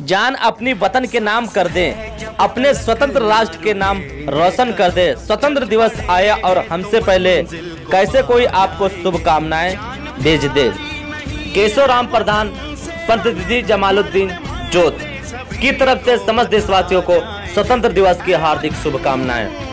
जान अपनी वतन के नाम कर दे, अपने स्वतंत्र राष्ट्र के नाम रोशन कर दे। स्वतंत्र दिवस आया और हमसे पहले कैसे कोई आपको शुभकामनाएं भेज दे। केशव राम प्रधान, प्रतिनिधि जमालुद्दीन जोत की तरफ से समस्त देशवासियों को स्वतंत्र दिवस की हार्दिक शुभकामनाएं।